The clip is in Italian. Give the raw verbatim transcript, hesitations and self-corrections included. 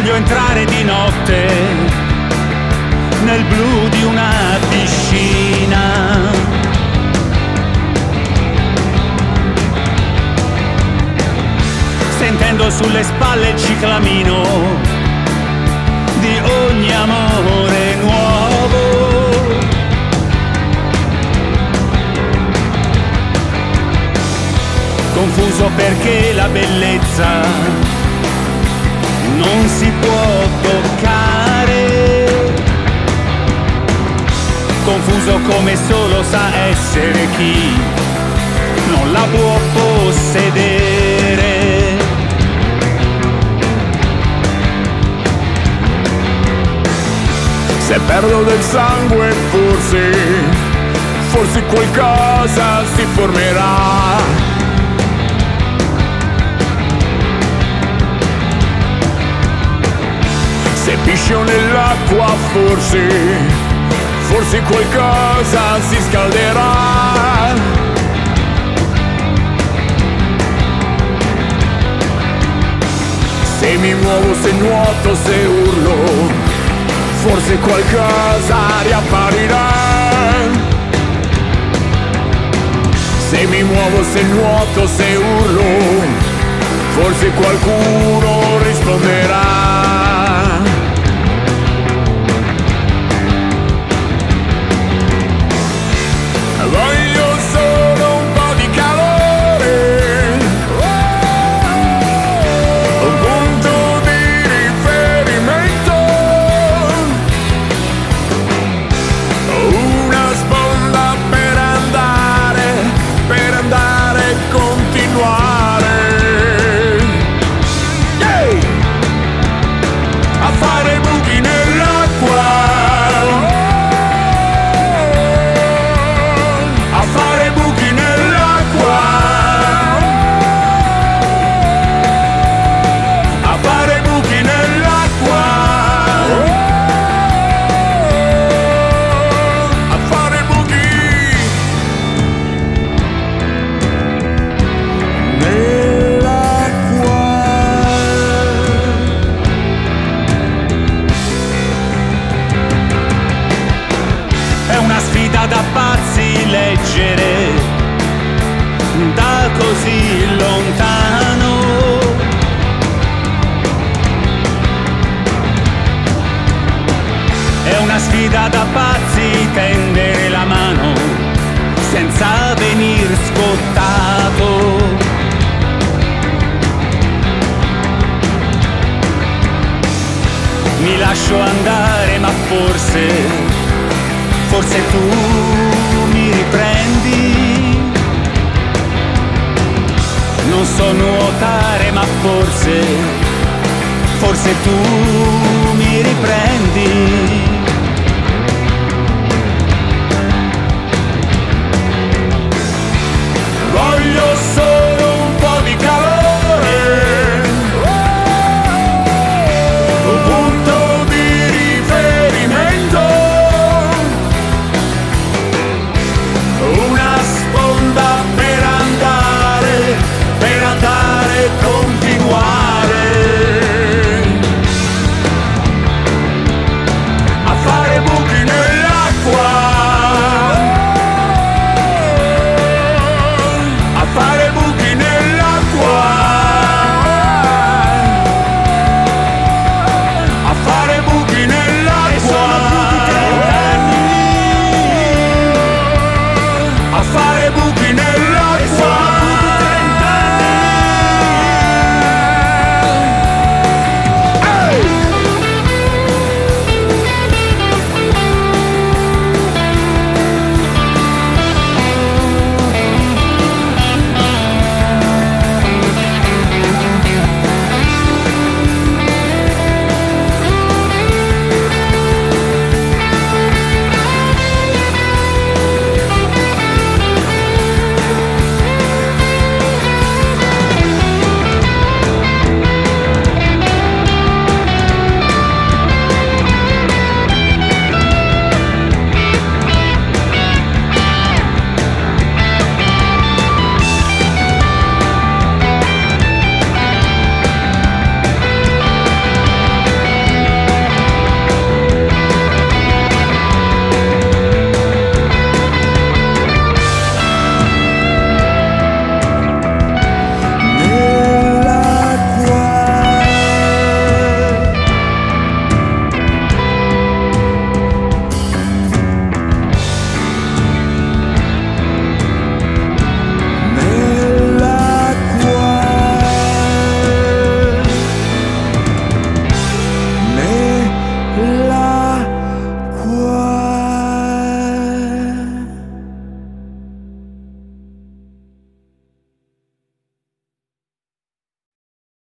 Voglio entrare di notte nel blu di una piscina, sentendo sulle spalle il ciclamino di ogni amore nuovo. Confuso perché la bellezza non si può toccare, confuso come solo sa essere chi non la può possedere. Se perdo del sangue forse, forse qualcosa si formerà. Se piscio nell'acqua forse, forse qualcosa si scalderà. Se mi muovo, se nuoto, se urlo, forse qualcosa riapparirà. Se mi muovo, se nuoto, se urlo, forse qualcuno risponderà. Voglio solo un po' di calore, un punto di riferimento, una sponda per andare, per andare e continuare, yeah! A fare buchi nell'acqua, da pazzi leggere da così lontano. È una sfida da pazzi tendere la mano senza venir scottato. Mi lascio andare ma forse Forse tu mi riprendi, non so nuotare ma forse, forse tu mi riprendi.